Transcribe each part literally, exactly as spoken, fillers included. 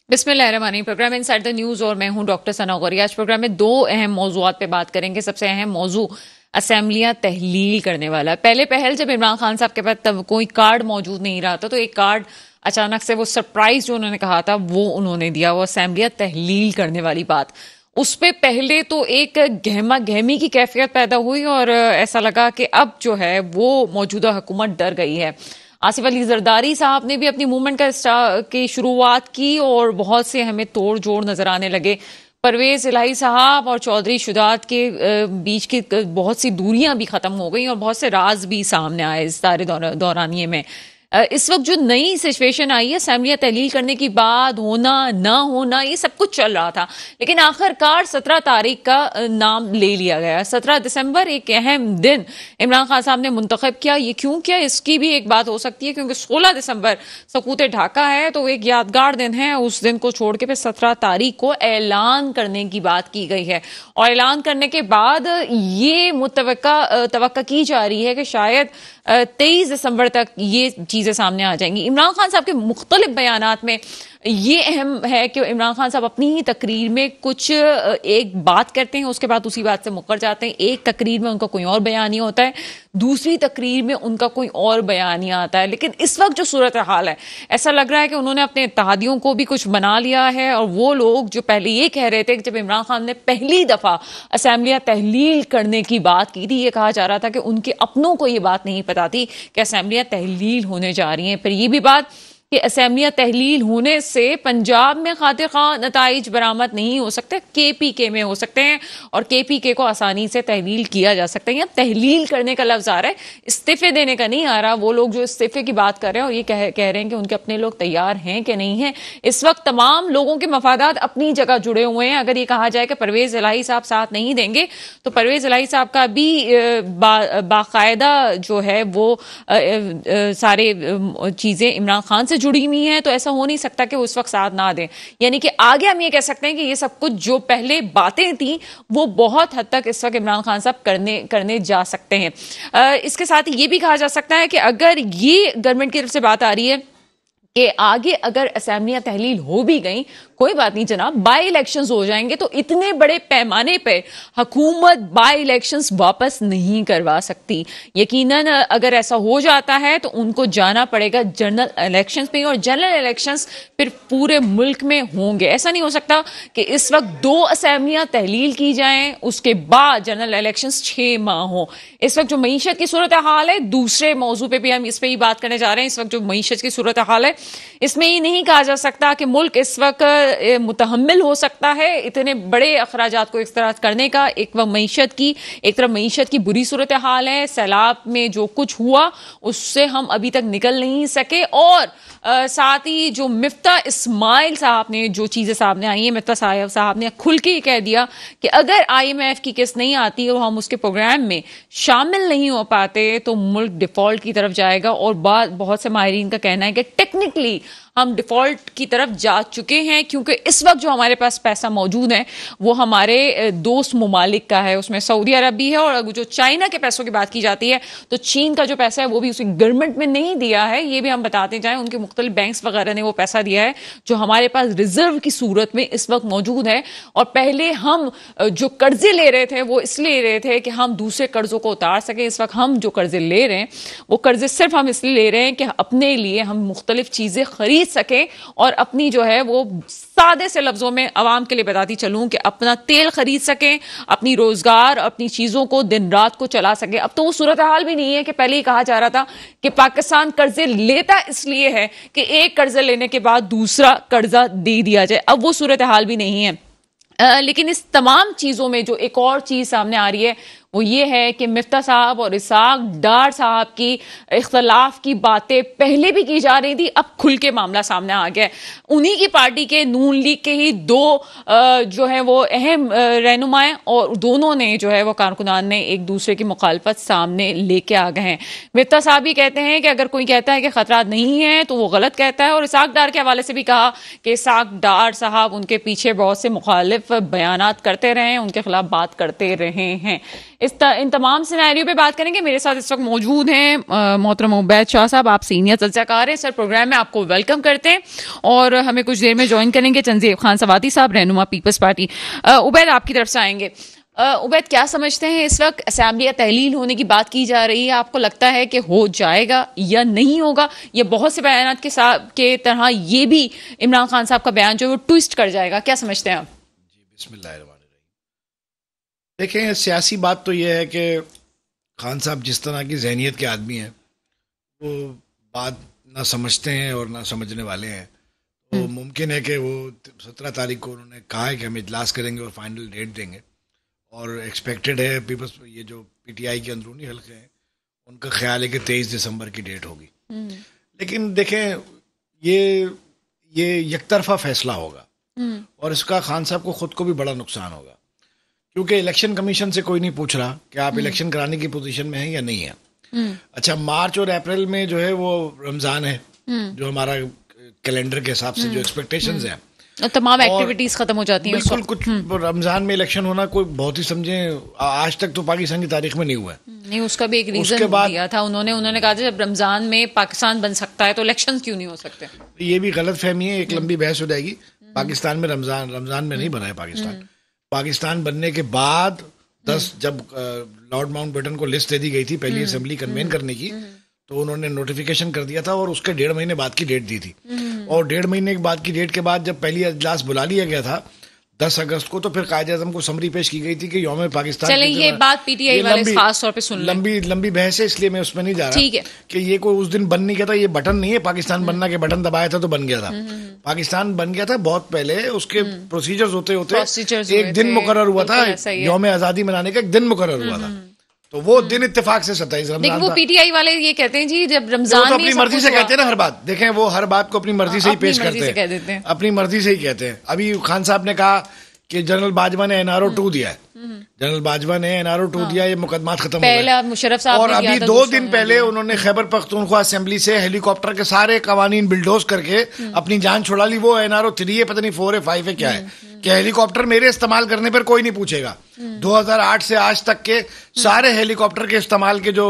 बिस्मिल्लाहिर्रहमानिर्रहीम। Programme inside the news और मैं हूं डॉक्टर सना गौरी। आज प्रोग्राम में दो अहम मौजूआत पे बात करेंगे। सबसे अहम मौजू असेंबलियां तहलील करने वाला। पहले पहल जब इमरान खान साहब के पास तब कोई कार्ड मौजूद नहीं रहा था, तो एक कार्ड अचानक से वो सरप्राइज जो उन्होंने कहा था वो उन्होंने दिया, वो असेंबलियां तहलील करने वाली बात। उस पे पहले तो एक गहमा गहमी की कैफियत पैदा हुई और ऐसा लगा कि अब जो है वो मौजूदा हुकूमत डर गई है। आसिफ अली जरदारी साहब ने भी अपनी मूवमेंट का की शुरुआत की और बहुत से हमें तोड़ जोड़ नजर आने लगे। परवेज इलाही साहब और चौधरी शुजात के बीच की बहुत सी दूरियां भी खत्म हो गई और बहुत से राज भी सामने आए इस सारे दौरानिये में। इस वक्त जो नई सिचुएशन आई है, असेंबलियां तहलील करने की बाद होना ना होना ये सब कुछ चल रहा था, लेकिन आखिरकार सत्रह तारीख का नाम ले लिया गया। सत्रह दिसंबर एक अहम दिन इमरान खान साहब ने मुंतखब किया। ये क्यों किया, इसकी भी एक बात हो सकती है, क्योंकि सोलह दिसंबर सकूत ढाका है, तो एक यादगार दिन है। उस दिन को छोड़ के फिर सत्रह तारीख को ऐलान करने की बात की गई है और ऐलान करने के बाद ये मुतवक्का तवक्का की जा रही है कि शायद तेईस दिसंबर तक ये चीजें सामने आ जाएंगी। इमरान खान साहब के मुख्तलिफ बयानात में ये अहम है कि इमरान खान साहब अपनी ही तकरीर में कुछ एक बात करते हैं, उसके बाद उसी बात से मुकर जाते हैं। एक तकरीर में उनका कोई और बयान नहीं होता है, दूसरी तकरीर में उनका कोई और बयान नहीं आता है। लेकिन इस वक्त जो सूरत हाल है, ऐसा लग रहा है कि उन्होंने अपने इत्तेहादियों को भी कुछ बना लिया है। और वो लोग जो पहले ये कह रहे थे कि जब इमरान खान ने पहली दफा असेंबलियां तहलील करने की बात की थी, ये कहा जा रहा था कि उनके अपनों को ये बात नहीं पता थी कि असेंबलियां तहलील होने जा रही हैं। फिर ये भी बात कि असेंबलियां तहलील होने से पंजाब में खातिर खां नताइज बरामद नहीं हो सकते, के पी के में हो सकते हैं और के पी के को आसानी से तहलील किया जा सकता है। या तहलील करने का लफ्ज आ रहा है, इस्तीफे देने का नहीं आ रहा। वो लोग जो इस्तीफे की बात कर रहे हैं और ये कह, कह रहे हैं कि उनके अपने लोग तैयार हैं कि नहीं है। इस वक्त तमाम लोगों के मफादात अपनी जगह जुड़े हुए हैं। अगर ये कहा जाए कि परवेज इलाही साहब साथ नहीं देंगे, तो परवेज इलाही साहब का भी बा, बाकायदा जो है वो आ, आ, सारे चीजें इमरान खान से जुड़ी हुई हैं, तो ऐसा हो नहीं सकता कि उस वक्त साथ ना दें। यानी कि आगे हम ये कह सकते हैं कि ये सब कुछ जो पहले बातें थी वो बहुत हद तक इस वक्त इमरान खान साहब करने करने जा सकते हैं। आ, इसके साथ ही ये भी कहा जा सकता है कि अगर ये गवर्नमेंट की तरफ से बात आ रही है कि आगे अगर असेंबलियां तहलील हो भी गई, कोई बात नहीं जनाब, बाई इलेक्शंस हो जाएंगे, तो इतने बड़े पैमाने पे हुकूमत बाई इलेक्शंस वापस नहीं करवा सकती। यकीनन अगर ऐसा हो जाता है तो उनको जाना पड़ेगा जनरल इलेक्शंस पे, और जनरल इलेक्शंस फिर पूरे मुल्क में होंगे। ऐसा नहीं हो सकता कि इस वक्त दो असेंबलियां तहलील की जाएं, उसके बाद जनरल इलेक्शंस छह माह हो। इस वक्त जो मईशत की सूरत हाल है, दूसरे मौजू पे भी हम इस पे ही बात करने जा रहे हैं। इस वक्त जो मईशत की सूरत हाल है, इसमें ये नहीं कहा जा सकता कि मुल्क इस वक्त मुतहम्मिल हो सकता है इतने बड़े अखराजात को इस तरह करने का। एक वक्त मईशत की एक तरफ मईशत की बुरी सूरत हाल है, सैलाब में जो कुछ हुआ उससे हम अभी तक निकल नहीं सके, और आ, साथ ही जो मिफ्ता इस्माइल साहब ने जो चीजें सामने आई हैं, मिफ्ता साहब ने खुल के कह दिया कि अगर आई एम एफ की किस्त नहीं आती और हम उसके प्रोग्राम में शामिल नहीं हो पाते तो मुल्क डिफॉल्ट की तरफ जाएगा। और बाद बहुत से माहिरीन का कहना है कि टेक्निकली हम डिफॉल्ट की तरफ जा चुके हैं, क्योंकि इस वक्त जो हमारे पास पैसा मौजूद है वो हमारे दोस्त मुमालिक का है, उसमें सऊदी अरब भी है। और जो चाइना के पैसों की बात की जाती है तो चीन का जो पैसा है वो भी उसकी गवर्नमेंट में नहीं दिया है, ये भी हम बताते जाएं। उनके मुख्तलिफ बैंक्स वगैरह ने वो पैसा दिया है जो हमारे पास रिजर्व की सूरत में इस वक्त मौजूद है। और पहले हम जो कर्जे ले रहे थे वो इसलिए ले रहे थे कि हम दूसरे कर्जों को उतार सके। इस वक्त हम जो कर्जे ले रहे हैं वो कर्जे सिर्फ हम इसलिए ले रहे हैं कि अपने लिए हम मुख्तलिफ चीजें खरीद सके, और अपनी जो है वो सादे से लफ्जों में अवाम के लिए बताती चलूं कि अपना तेल खरीद सकें, अपनी रोजगार अपनी चीजों को दिन रात को चला सके। अब तो वो सूरत हाल भी नहीं है कि पहले ही कहा जा रहा था कि पाकिस्तान कर्जे लेता इसलिए है कि एक कर्जा लेने के बाद दूसरा कर्जा दे दिया जाए। अब वो सूरत हाल भी नहीं है। आ, लेकिन इस तमाम चीजों में जो एक और चीज सामने आ रही है वो ये है कि मिफ्ता साहब और इसाक डार साहब की इख्तलाफ की बातें पहले भी की जा रही थी, अब खुल के मामला सामने आ गया। उन्हीं की पार्टी के नून लीग के ही दो जो है वो अहम रहनुमाएं, और दोनों ने जो है वो कारकुनान ने एक दूसरे की मुखालफत सामने लेके आ गए हैं। मिफ्ता साहब भी कहते हैं कि अगर कोई कहता है कि खतरा नहीं है तो वो गलत कहता है, और इसाक डार के हवाले से भी कहा कि इसाक डार साहब उनके पीछे बहुत से मुखालिफ बयानात करते रहे, उनके खिलाफ बात करते रहे हैं। इस त, इन तमाम सिनेरियो पे बात करेंगे। मेरे साथ इस वक्त मौजूद हैं मोहतरम उबैद शाह साहब, आप सीनियर तज्ज़ियाकार हैं सर। प्रोग्राम में आपको वेलकम करते हैं और हमें कुछ देर में ज्वाइन करेंगे तंजीब खान सवाती साहब, रहनुमा पीपल्स पार्टी। उबैद आपकी तरफ से आएंगे। उबैद, क्या समझते हैं इस वक्त असेंबली या तहलील होने की बात की जा रही है, आपको लगता है कि हो जाएगा या नहीं होगा? ये बहुत से बयानात के साथ के तरह ये भी इमरान खान साहब का बयान जो वो ट्विस्ट कर जाएगा, क्या समझते हैं आप? जी, बिस्मिल्लाहिर्रहमानिर्रहीम। देखें, सियासी बात तो ये है कि खान साहब जिस तरह की जहनीत के आदमी हैं वो बात ना समझते हैं और ना समझने वाले हैं। तो मुमकिन है कि वो सत्रह तारीख को उन्होंने कहा है कि हम इजलास करेंगे और फाइनल डेट देंगे, और एक्सपेक्टेड है पीपल्स ये जो पीटीआई के अंदरूनी हल्के हैं उनका ख्याल है कि तेईस दिसंबर की डेट होगी। लेकिन देखें, ये ये एकतरफा फैसला होगा और इसका खान साहब को खुद को भी बड़ा नुकसान होगा, क्योंकि इलेक्शन कमीशन से कोई नहीं पूछ रहा कि आप इलेक्शन कराने की पोजीशन में हैं या नहीं है। अच्छा, मार्च और अप्रैल में जो है वो रमजान है, जो हमारा कैलेंडर के हिसाब से जो एक्सपेक्टेशंस हैं, तमाम एक्टिविटीज खत्म हो जाती हैं। बिल्कुल, कुछ रमजान में इलेक्शन होना कोई बहुत ही समझे आज तक तो पाकिस्तान की तारीख में नहीं हुआ है। नहीं, उसका भी एक रीजन दिया था उन्होंने उन्होंने कहा था जब रमजान में पाकिस्तान बन सकता है तो इलेक्शन क्यों नहीं हो सकते। ये भी गलत फहमी है, एक लंबी बहस हो जाएगी। पाकिस्तान में रमजान रमजान में नहीं बना है पाकिस्तान। पाकिस्तान बनने के बाद दस जब लॉर्ड माउंटबेटन को लिस्ट दे दी गई थी पहली असेंबली कन्वेन करने की, तो उन्होंने नोटिफिकेशन कर दिया था और उसके डेढ़ महीने बाद की डेट दी थी। और डेढ़ महीने के बाद की डेट के बाद जब पहली इजलास बुला लिया गया था दस अगस्त को, तो फिर कायदे आज़म को समरी पेश की गई थी कि यौम पाकिस्तान। चले ये बात पीटीआई वाले खास तौर पे सुन लंबी लंबी बहस है, इसलिए मैं उसमें नहीं जा रहा। ठीक है कि ये कोई उस दिन बन नहीं गया था, ये बटन नहीं है पाकिस्तान बनना के बटन दबाया था तो बन गया था। पाकिस्तान बन गया था बहुत पहले, उसके प्रोसीजर्स होते होते एक दिन मुकर्रर हुआ था, यौम आज़ादी मनाने का एक दिन मुकर्रर हुआ था, तो वो दिन इत्तेफाक से सत्ताईस रमजान। लेकिन वो पीटीआई वाले ये कहते हैं जी जब रमजान तो अपनी मर्जी से कहते हैं ना हर बात। देखें, वो हर बात को अपनी मर्जी से ही पेश करते हैं, अपनी मर्जी से ही कहते हैं। अभी खान साहब ने कहा कि जनरल बाजवा ने एनआरओ टू दिया है, जनरल बाजवा ने एनआरओ टू दिया, ये मुकदमात खत्म हो गए। मुशर्रफ साहब और अभी दो दिन पहले उन्होंने खैबर पख्तूनख्वा असेंबली से हेलीकॉप्टर के सारे कवानीन बिल्डोज करके अपनी जान छुड़ा ली। वो एनआरओ थ्री है, पता नहीं फोर है, फाइव है, क्या है, कि हेलीकॉप्टर मेरे इस्तेमाल करने पर कोई नहीं पूछेगा। दो हज़ार आठ से आज तक के सारे हेलीकॉप्टर के इस्तेमाल के जो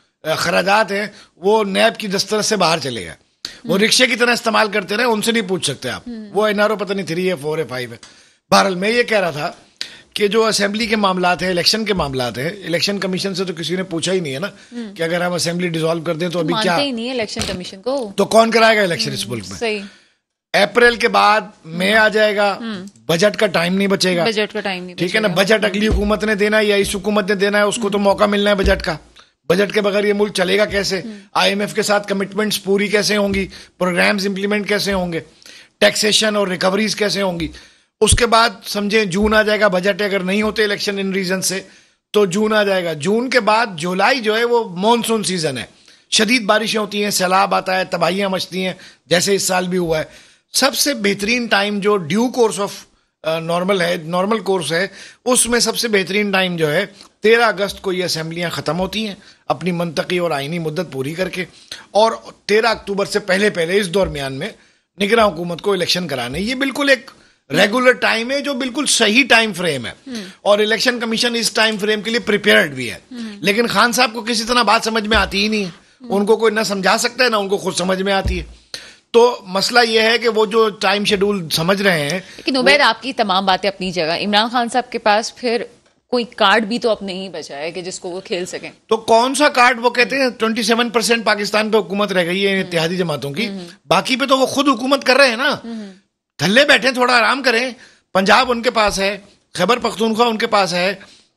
खराजात हैं वो नैब की दस्तरस से बाहर चले गए। वो रिक्शे की तरह इस्तेमाल करते रहे, उनसे नहीं पूछ सकते आप। वो एनआरओ पता नहीं थ्री है, फोर है, फाइव है। बहरहाल मैं ये कह रहा था कि जो असेंबली के मामलात हैं, इलेक्शन के मामलात हैं, इलेक्शन कमीशन से तो किसी ने पूछा ही नहीं है ना कि अगर हम असेंबली डिसॉल्व कर दें तो अभी क्या ही नहीं है इलेक्शन कमीशन को, तो कौन कराएगा इलेक्शन इस मुल्क में। सही। अप्रैल के बाद मई आ जाएगा, बजट का टाइम नहीं बचेगा, बजट का टाइम नहीं, ठीक है ना। बजट अगली हुकूमत ने देना है या इस हुकूमत ने देना है, उसको तो मौका मिलना है बजट का। बजट के बगैर ये मुल्क चलेगा कैसे? आईएमएफ के साथ कमिटमेंट्स पूरी कैसे होंगी? प्रोग्राम्स इंप्लीमेंट कैसे होंगे? टैक्सेशन और रिकवरीज कैसे होंगी? उसके बाद समझे जून आ जाएगा, बजट अगर नहीं होते इलेक्शन इन रीजन से तो जून आ जाएगा। जून के बाद जुलाई जो है वो मॉनसून सीजन है, शदीद बारिशें होती हैं, सैलाब आता है, तबाहियां मचती हैं, जैसे इस साल भी हुआ है। सबसे बेहतरीन टाइम जो ड्यू कोर्स ऑफ नॉर्मल है, नॉर्मल कोर्स है, उसमें सबसे बेहतरीन टाइम जो है तेरह अगस्त को ये असेंबलियां ख़त्म होती हैं अपनी मंतकी और आइनी मुद्दत पूरी करके, और तेरह अक्टूबर से पहले पहले इस दरमियान में निगरान हुकूमत को इलेक्शन कराने। ये बिल्कुल एक रेगुलर टाइम है जो बिल्कुल सही टाइम फ्रेम है, और इलेक्शन कमीशन इस टाइम फ्रेम के लिए प्रिपेयर्ड भी है। लेकिन खान साहब को किसी तरह बात समझ में आती ही नहीं है, उनको कोई ना समझा सकता है ना उनको खुद समझ में आती है। तो मसला यह है कि वो जो टाइम शेड्यूल समझ रहे हैं। लेकिन उबैद, आपकी तमाम बातें अपनी जगह, इमरान खान साहब के पास फिर कोई कार्ड भी तो अब नहीं बचा है कि जिसको वो खेल सकें। तो कौन सा कार्ड? वो कहते हैं ट्वेंटी सेवन परसेंट पाकिस्तान पे हुकूमत रह गई है इत्तेहादी जमातों की, बाकी पे तो वो खुद हुकूमत कर रहे हैं ना, थल्ले बैठे, थोड़ा आराम करें। पंजाब उनके पास है, खैबर पख्तूनख्वा उनके पास है,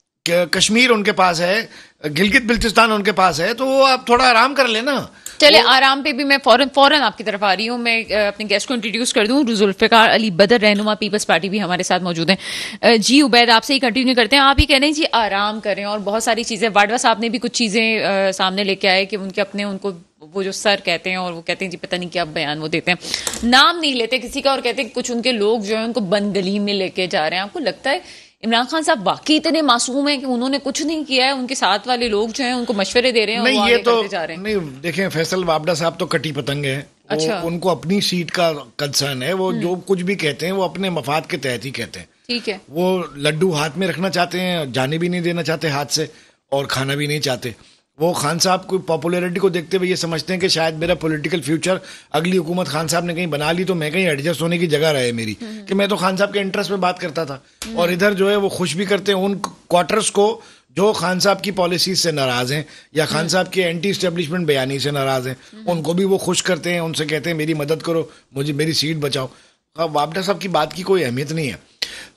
कश्मीर उनके पास है, गिलगित बिल्तिस्तान उनके पास है, तो वो आप थोड़ा आराम कर लेना। चले आराम पे भी मैं फौरन फौरन आपकी तरफ आ रही हूँ। मैं अपने गेस्ट को इंट्रोड्यूस कर दूँ, जुल्फिकार अली बदर, रहनुमा पीपल्स पार्टी भी हमारे साथ मौजूद हैं। जी उबैद, आपसे ही कंटिन्यू करते हैं। आप ही कह रहे हैं जी आराम करें, और बहुत सारी चीज़ें वाडवा साहब ने भी कुछ चीज़ें सामने लेके आए कि उनके अपने उनको वो जो सर कहते हैं और वो कहते हैं जी पता नहीं क्या बयान वो देते हैं, नाम नहीं लेते किसी का, और कहते हैं कुछ उनके लोग जो है उनको बंदगली में लेके जा रहे हैं। आपको लगता है इमरान खान साहब वाकई इतने मासूम हैं कि उन्होंने कुछ नहीं किया है, उनके साथ वाले लोग जो हैं उनको मशवरे दे रहे हैं? नहीं, ये तो जा रहे हैं। नहीं, देखें, फैसल वाबडा साहब तो कटी पतंग है। अच्छा। उनको अपनी सीट का कंसर्न है, वो जो कुछ भी कहते हैं वो अपने मफाद के तहत ही कहते हैं। ठीक है, वो लड्डू हाथ में रखना चाहते हैं, जाने भी नहीं देना चाहते हाथ से, और खाना भी नहीं चाहते। वो खान साहब को पॉपुलैरिटी को देखते हुए ये समझते हैं कि शायद मेरा पॉलिटिकल फ्यूचर अगली हुकूमत खान साहब ने कहीं बना ली तो मैं कहीं एडजस्ट होने की जगह रहे मेरी, कि मैं तो खान साहब के इंटरेस्ट में बात करता था। और इधर जो है वो खुश भी करते हैं उन क्वार्टर्स को जो खान साहब की पॉलिसीज से नाराज हैं या खान साहब के एंटी एस्टेब्लिशमेंट बयानी से नाराज हैं, उनको भी वो खुश करते हैं, उनसे कहते हैं मेरी मदद करो, मुझे मेरी सीट बचाओ। अब वापडा साहब की बात की कोई अहमियत नहीं है।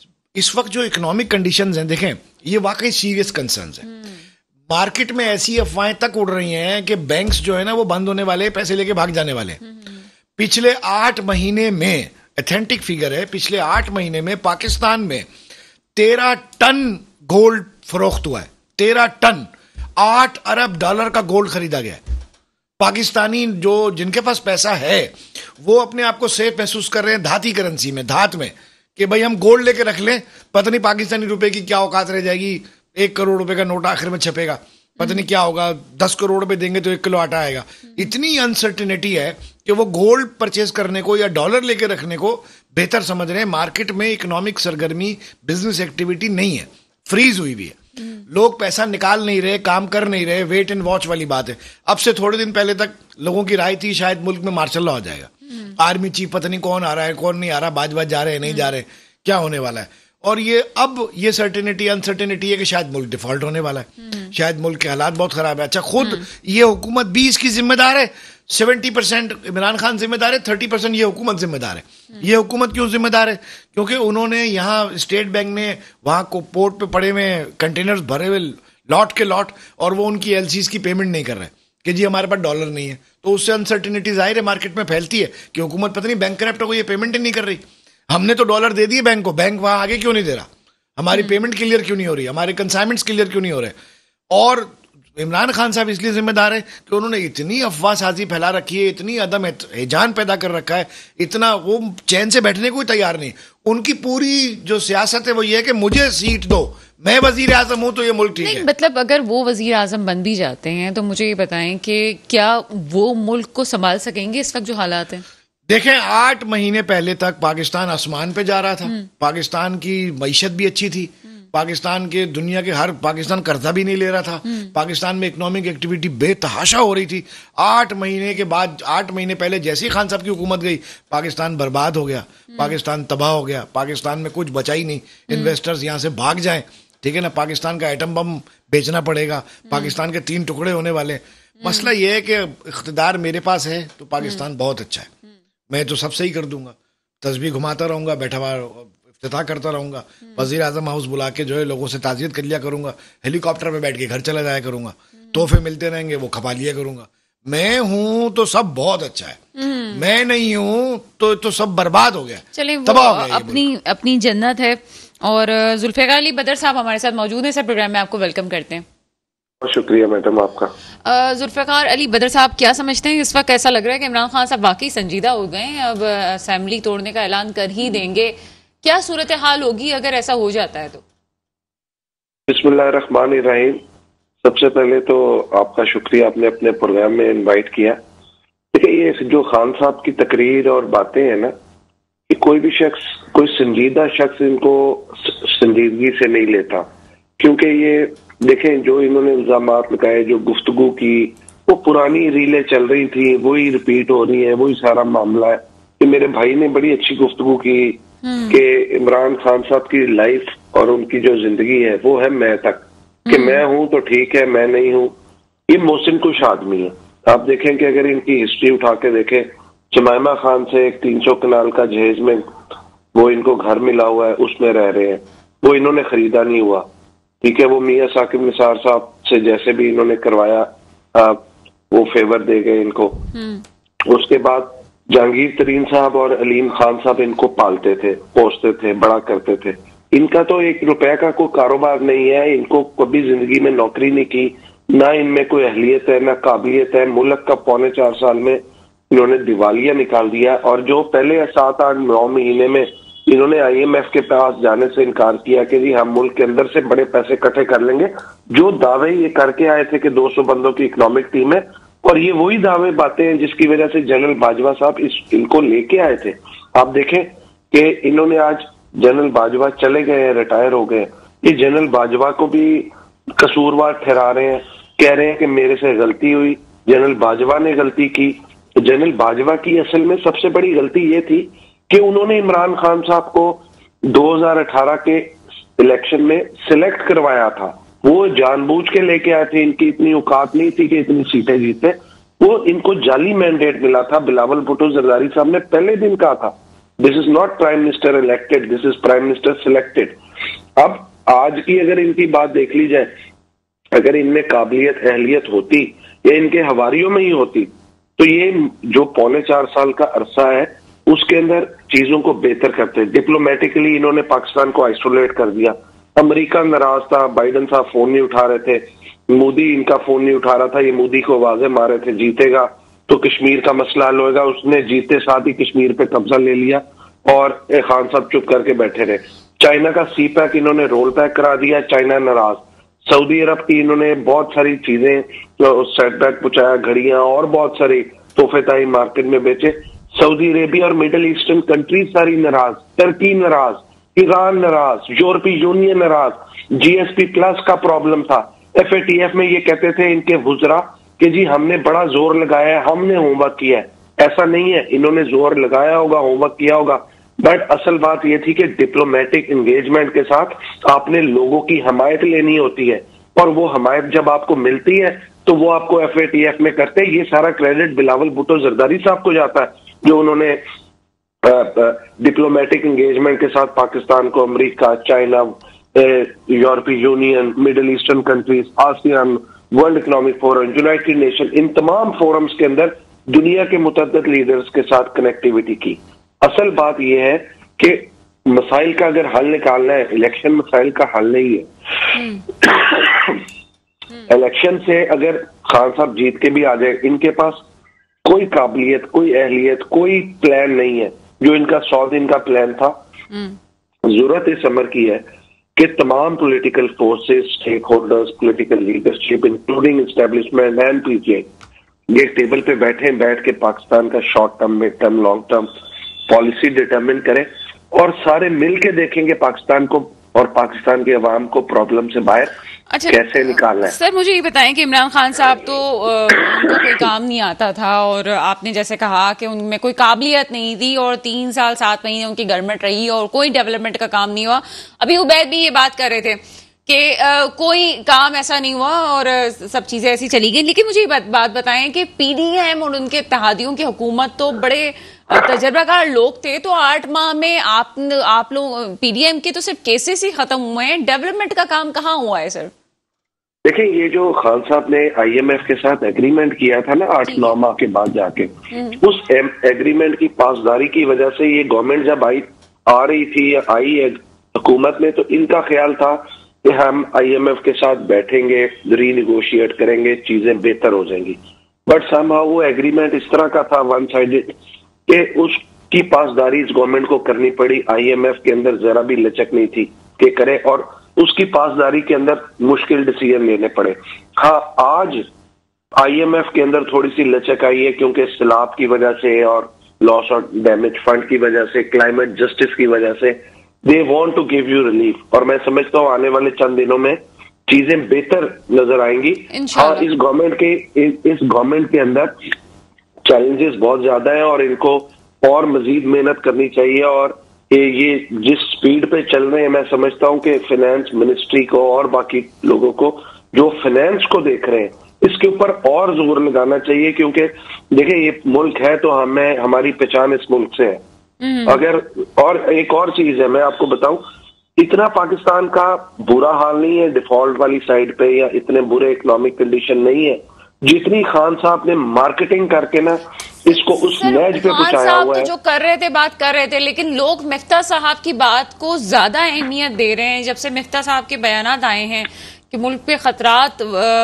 इस वक्त जो इकोनॉमिक कंडीशंस हैं, देखें ये वाकई सीरियस कंसर्न्स हैं। मार्केट में ऐसी अफवाहें तक उड़ रही हैं कि बैंक्स जो है ना वो बंद होने वाले, पैसे लेके भाग जाने वाले। पिछले आठ महीने में, ऑथेंटिक फिगर है, पिछले आठ महीने में पाकिस्तान में तेरह टन गोल्ड फरोख्त हुआ है। तेरह टन, आठ अरब डॉलर का गोल्ड खरीदा गया है। पाकिस्तानी जो जिनके पास पैसा है वो अपने आप को सेफ महसूस कर रहे हैं धाती करेंसी में, धात में, कि भाई हम गोल्ड लेके रख लें, पता नहीं पाकिस्तानी रुपए की क्या औकात रह जाएगी, एक करोड़ रुपए का नोट आखिर में छपेगा, पता नहीं क्या होगा, दस करोड़ रुपए देंगे तो एक किलो आटा आएगा। इतनी अनसर्टिनिटी है कि वो गोल्ड परचेज करने को या डॉलर लेके रखने को बेहतर समझ रहे हैं। मार्केट में इकोनॉमिक सरगर्मी, बिजनेस एक्टिविटी नहीं है, फ्रीज हुई हुई है। लोग पैसा निकाल नहीं रहे, काम कर नहीं रहे, वेट एंड वॉच वाली बात है। अब से थोड़े दिन पहले तक लोगों की राय थी शायद मुल्क में मार्शल लॉ हो जाएगा, आर्मी चीफ पता नहीं कौन आ रहा है कौन नहीं आ रहा, बाज बाज जा रहे हैं नहीं जा रहे, क्या होने वाला है। और ये अब ये सर्टेनिटी अनसर्टेनिटी है कि शायद मुल्क डिफॉल्ट होने वाला है, शायद मुल्क के हालात बहुत खराब है। अच्छा, खुद ये हुकूमत भी इसकी जिम्मेदार है, सेवेंटी परसेंट इमरान खान जिम्मेदार है, थर्टी परसेंट ये हुकूमत जिम्मेदार है। ये हुकूमत क्यों जिम्मेदार है? क्योंकि उन्होंने यहाँ स्टेट बैंक ने वहाँ को पोर्ट पे पड़े हुए कंटेनर्स भरे हुए लॉट के लॉट, और वो उनकी एलसीज की पेमेंट नहीं कर रहे कि जी हमारे पास डॉलर नहीं है। तो उससे अनसर्टेनिटी जाहिर है मार्केट में फैलती है कि हुकूमत पता नहीं बैंक करप्ट हो गई, ये पेमेंट ही नहीं कर रही। हमने तो डॉलर दे दिए बैंक को, बैंक वहां आगे क्यों नहीं दे रहा, हमारी पेमेंट क्लियर क्यों नहीं हो रही, हमारे कंसाइनमेंट्स क्लियर क्यों नहीं हो रहे। और इमरान खान साहब इसलिए जिम्मेदार है कि उन्होंने इतनी अफवाह साजी फैला रखी है, इतनी अदम हिजान पैदा कर रखा है, इतना वो चैन से बैठने को ही तैयार नहीं। उनकी पूरी जो सियासत है वो ये है कि मुझे सीट दो, मैं वजीर आजम हूं तो ये मुल्क ठीक है। मतलब अगर वो वजीर आजम बन भी जाते हैं तो मुझे ये बताएं कि क्या वो मुल्क को संभाल सकेंगे इस वक्त जो हालात हैं? देखें, आठ महीने पहले तक पाकिस्तान आसमान पे जा रहा था, पाकिस्तान की मईशत भी अच्छी थी, पाकिस्तान के दुनिया के हर पाकिस्तान कर्जा भी नहीं ले रहा था, पाकिस्तान में इकोनॉमिक एक्टिविटी बेतहाशा हो रही थी। आठ महीने के बाद, आठ महीने पहले जैसे ही खान साहब की हुकूमत गई, पाकिस्तान बर्बाद हो गया, पाकिस्तान तबाह हो गया, पाकिस्तान में कुछ बचा ही नहीं। इन्वेस्टर्स यहाँ से भाग जाएं, ठीक है ना, पाकिस्तान का एटम बम बेचना पड़ेगा, पाकिस्तान के तीन टुकड़े होने वाले। मसला यह है कि इख्तिदार मेरे पास है तो पाकिस्तान बहुत अच्छा है, मैं तो सब सही कर दूंगा, तस्बीह घुमाता रहूंगा, बैठा हुआ इफ्तिताह करता रहूंगा, वजीर आजम हाउस बुला के जो है लोगों से ताजियत कर लिया करूंगा, हेलीकॉप्टर में बैठ के घर चला जाया करूंगा, तोहफे मिलते रहेंगे वो खपा लिया करूंगा। मैं हूं तो सब बहुत अच्छा है, मैं नहीं हूं तो तो सब बर्बाद हो गया, चलिए तबाह हो गया, अपनी अपनी जन्नत है। और जुल्फिकार अली बदर साहब हमारे साथ मौजूद हैं, सर प्रोग्राम में आपको वेलकम करते हैं। शुक्रिया मैडम आपका। जुल्फिकार अली बदर साहब, क्या समझते हैं इस वक्त ऐसा लग रहा है कि इमरान खान साहब वाकई संजीदा हो गए हैं, अब असेंबली तोड़ने का ऐलान कर ही देंगे, क्या सूरत हाल होगी अगर ऐसा हो जाता है तो? बिस्मिल्लाहिर्रहमानिर्रहीम। सबसे पहले तो आपका शुक्रिया, आपने अपने प्रोग्राम में इनवाइट किया। देखिए, ये जो खान साहब की तकरीर और बातें हैं ना, कि कोई भी शख्स, कोई संजीदा शख्स इनको संजीदगी से नहीं लेता, क्योंकि ये देखें जो इन्होंने इल्जामात लगाए, जो गुफ्तगू की, वो पुरानी रीलें चल रही थी, वही रिपीट हो रही है, वही सारा मामला है। कि मेरे भाई ने बड़ी अच्छी गुफ्तगू की कि इमरान खान साहब की लाइफ और उनकी जो जिंदगी है वो है मैं तक, कि मैं हूं तो ठीक है, मैं नहीं हूं। ये मोहसिन कुश आदमी है। आप देखें कि अगर इनकी हिस्ट्री उठा के देखें, जमाइमा खान से एक तीन सौ कनाल का जहेज में वो इनको घर मिला हुआ है, उसमें रह रहे हैं, वो इन्होंने खरीदा नहीं हुआ, ठीक है। वो मियां साकिब निसार साहब से जैसे भी इन्होंने करवाया आ, वो फेवर दे गए इनको। उसके बाद जहांगीर तरीन साहब और अलीम खान साहब इनको पालते थे, पोसते थे, बड़ा करते थे। इनका तो एक रुपए का कोई कारोबार नहीं है, इनको कभी जिंदगी में नौकरी नहीं की, ना इनमें कोई अहलियत है, ना काबिलियत है। मुल्क का पौने चार साल में इन्होंने दिवालिया निकाल दिया। और जो पहले सात आठ नौ महीने में इन्होंने आईएमएफ के पास जाने से इनकार किया कि जी हम मुल्क के अंदर से बड़े पैसे इकट्ठे कर लेंगे, जो दावे ये करके आए थे कि दो सौ बंदों की इकोनॉमिक टीम है, और ये वही दावे बातें हैं जिसकी वजह से जनरल बाजवा साहब इस इनको लेके आए थे। आप देखें कि इन्होंने आज जनरल बाजवा चले गए हैं, रिटायर हो गए, ये जनरल बाजवा को भी कसूरवार ठहरा रहे हैं, कह रहे हैं कि मेरे से गलती हुई, जनरल बाजवा ने गलती की। जनरल बाजवा की असल में सबसे बड़ी गलती ये थी कि उन्होंने इमरान खान साहब को दो हज़ार अठारह के इलेक्शन में सिलेक्ट करवाया था। वो जानबूझ के लेके आए थे, इनकी इतनी औकात नहीं थी कि इतनी सीटें जीते। वो इनको जाली मैंडेट मिला था। बिलावल भुट्टो जरदारी साहब ने पहले दिन कहा था, this is not prime minister elected, this is prime minister selected. अब आज की अगर इनकी बात देख ली जाए, अगर इनमें काबिलियत अहलियत होती या इनके हवारियों में ही होती, तो ये जो पौने चार साल का अरसा है उसके अंदर चीजों को बेहतर करते। डिप्लोमेटिकली इन्होंने पाकिस्तान को आइसोलेट कर दिया। अमेरिका नाराज था, बाइडन साहब फोन नहीं उठा रहे थे, मोदी इनका फोन नहीं उठा रहा था, ये मोदी को आवाजें मार रहे थे, जीतेगा तो कश्मीर का मसला हल होगा। उसने जीते साथ ही कश्मीर पे कब्जा ले लिया और खान साहब चुप करके बैठे रहे। चाइना का सी पैक इन्होंने रोल बैक करा दिया, चाइना नाराज। सऊदी अरब की इन्होंने बहुत सारी चीजें सेटबैक पहुंचाया, घड़ियां और बहुत सारी तोहफेताई मार्केट में बेचे। सऊदी अरेबिया और मिडिल ईस्टर्न कंट्रीज सारी नाराज, टर्की नाराज, ईरान नाराज, यूरोपीय यूनियन नाराज, जीएसपी प्लस का प्रॉब्लम था। एफएटीएफ में ये कहते थे इनके वुजरा कि जी हमने बड़ा जोर लगाया है, हमने होमवर्क किया है। ऐसा नहीं है, इन्होंने जोर लगाया होगा, होमवर्क किया होगा, बट असल बात यह थी कि डिप्लोमेटिक एंगेजमेंट के साथ आपने लोगों की हमायत लेनी होती है, और वो हमायत जब आपको मिलती है तो वो आपको एफएटीएफ में करते हैं। ये सारा क्रेडिट बिलावल भुट्टो जरदारी साहब को जाता है, जो उन्होंने डिप्लोमेटिक एंगेजमेंट के साथ पाकिस्तान को America, China, European Union, Middle Eastern countries, ASEAN, World Economic Forum, United Nation, इन तमाम फोरम्स के अंदर दुनिया के मुतअद्दिद लीडर्स के साथ कनेक्टिविटी की। असल बात यह है कि मसाइल का अगर हल निकालना है, इलेक्शन मसाइल का हल नहीं है। इलेक्शन से अगर खान साहब जीत के भी आ जाए, इनके पास कोई काबिलियत, कोई अहलियत, कोई प्लान नहीं है। जो इनका सौ दिन का प्लान था, जरूरत इस अमर की है कि तमाम political forces, stake holders, political leadership including establishment and PTI, ये टेबल पे बैठे, बैठ के पाकिस्तान का short term, mid term, long term policy determine करें, और सारे मिलके देखेंगे पाकिस्तान को और पाकिस्तान के अवाम को प्रॉब्लम से बाहर अच्छा, कैसे निकालना है। सर मुझे ये बताएं कि इमरान खान साहब तो उनको कोई काम नहीं आता था, और आपने जैसे कहा कि उनमें कोई काबिलियत नहीं थी, और तीन साल सात महीने उनकी गवर्नमेंट रही और कोई डेवलपमेंट का काम नहीं हुआ। अभी उबैद भी ये बात कर रहे थे कि कोई काम ऐसा नहीं हुआ और सब चीजें ऐसी चली गई। लेकिन मुझे ये बात, बात बताएं कि पीडीएम और उनके इत्तेहादियों की हुकूमत तो बड़े तजर्बाकार लोग थे, तो आठ माह में आप आप लोग पीडीएम के तो सिर्फ केसेस ही खत्म हुए हैं, डेवलपमेंट का काम कहाँ हुआ है सर? देखिए, ये जो खान साहब ने आईएमएफ के साथ एग्रीमेंट किया था ना आठ नौ माह के बाद जाके, उस एग्रीमेंट की पासदारी की वजह से ये गवर्नमेंट जब आई आ रही थी या आई हुकूमत में, तो इनका ख्याल था कि हम आईएमएफ के साथ बैठेंगे, रीनिगोशिएट करेंगे, चीजें बेहतर हो जाएंगी। बट समहाउ वो एग्रीमेंट इस तरह का था, वन साइडेड, कि उसकी पासदारी इस गवर्नमेंट को करनी पड़ी। आईएमएफ के अंदर जरा भी लचक नहीं थी कि करे, और उसकी पासदारी के अंदर मुश्किल डिसीजन लेने पड़े। हाँ, आज आईएमएफ के अंदर थोड़ी सी लचक आई है, क्योंकि सैलाब की वजह से और लॉस और डैमेज फंड की वजह से, क्लाइमेट जस्टिस की वजह से they want to give you relief, और मैं समझता हूँ आने वाले चंद दिनों में चीजें बेहतर नजर आएंगी। हाँ, इस गवर्नमेंट के इस गवर्नमेंट के अंदर चैलेंजेस बहुत ज्यादा है, और इनको और मजीद मेहनत करनी चाहिए। और ये ये जिस स्पीड पे चल रहे हैं, मैं समझता हूं कि फाइनेंस मिनिस्ट्री को और बाकी लोगों को जो फाइनेंस को देख रहे हैं, इसके ऊपर और जोर लगाना चाहिए। क्योंकि देखिए, ये मुल्क है तो हमें, हमारी पहचान इस मुल्क से है। अगर और एक और चीज है, मैं आपको बताऊं, इतना पाकिस्तान का बुरा हाल नहीं है डिफॉल्ट वाली साइड पे, या इतने बुरे इकोनॉमिक कंडीशन नहीं है जितनी खान साहब ने मार्केटिंग करके ना इसको उस नेज पे पहुंचाया हुआ है। तो जो कर रहे थे, बात कर रहे थे, लेकिन लोग मिफ्ता साहब की बात को ज्यादा अहमियत दे रहे हैं। जब से मिफ्ता साहब के बयानात आए हैं कि मुल्क पे खतरात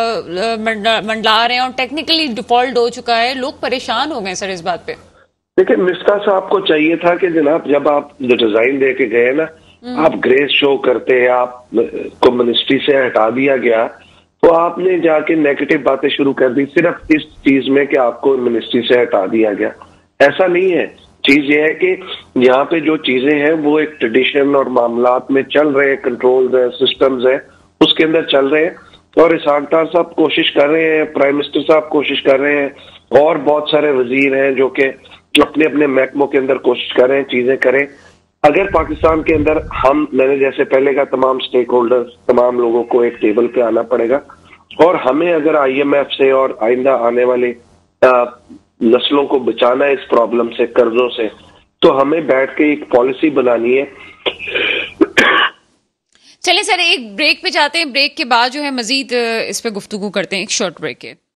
मंडला रहे हैं और टेक्निकली डिफॉल्ट हो चुका है, लोग परेशान हो गए सर इस बात पे। देखिए, मिफ्ता साहब को चाहिए था कि जनाब, जब आप जो डिजाइन दे के गए ना, आप ग्रेस शो करते, आप को मिनिस्ट्री से हटा दिया गया, तो आपने जाके नेगेटिव बातें शुरू कर दी सिर्फ इस चीज में कि आपको मिनिस्ट्री से हटा दिया गया। ऐसा नहीं है। चीज ये है कि यहाँ पे जो चीजें हैं वो एक ट्रेडिशन और मामलात में चल रहे हैं, कंट्रोल्स है, सिस्टम्स है, उसके अंदर चल रहे हैं। और इसहाक डार साहब कोशिश कर रहे हैं, प्राइम मिनिस्टर साहब कोशिश कर रहे हैं, और बहुत सारे वजीर हैं जो कि अपने अपने महकमों के अंदर कोशिश कर रहे हैं चीजें करें। अगर पाकिस्तान के अंदर हम, मैंने जैसे पहले का, तमाम स्टेक होल्डर्स, तमाम लोगों को एक टेबल पे आना पड़ेगा, और हमें अगर आई एम एफ से और आइंदा आने वाले आ, नस्लों को बचाना है इस प्रॉब्लम से, कर्जों से, तो हमें बैठ के एक पॉलिसी बनानी है। चलिए सर, एक ब्रेक पे जाते हैं, ब्रेक के बाद जो है मजीद इस पे गुफ्तगू करते हैं, एक शॉर्ट ब्रेक के।